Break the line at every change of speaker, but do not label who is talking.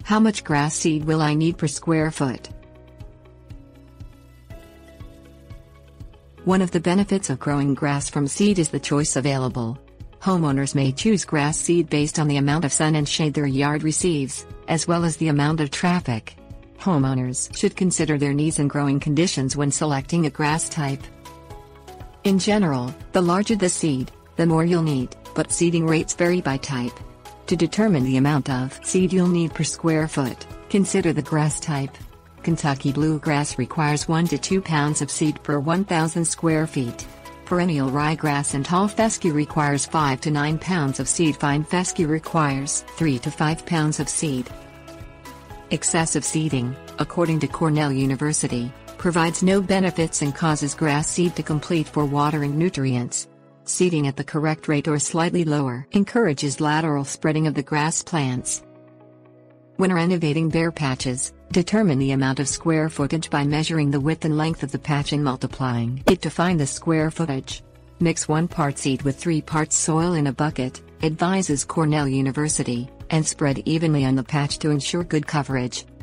How much grass seed will I need per square foot? One of the benefits of growing grass from seed is the choice available. Homeowners may choose grass seed based on the amount of sun and shade their yard receives, as well as the amount of traffic. Homeowners should consider their needs and growing conditions when selecting a grass type. In general, the larger the seed, the more you'll need, but seeding rates vary by type. To determine the amount of seed you'll need per square foot, consider the grass type. Kentucky bluegrass requires 1 to 2 pounds of seed per 1,000 square feet. Perennial ryegrass and tall fescue requires 5 to 9 pounds of seed. Fine fescue requires 3 to 5 pounds of seed. Excessive seeding, according to Cornell University, provides no benefits and causes grass seed to complete for watering nutrients. Seeding at the correct rate or slightly lower encourages lateral spreading of the grass plants. When renovating bare patches, determine the amount of square footage by measuring the width and length of the patch and multiplying it to find the square footage. Mix 1 part seed with 3 parts soil in a bucket, advises Cornell University, and spread evenly on the patch to ensure good coverage.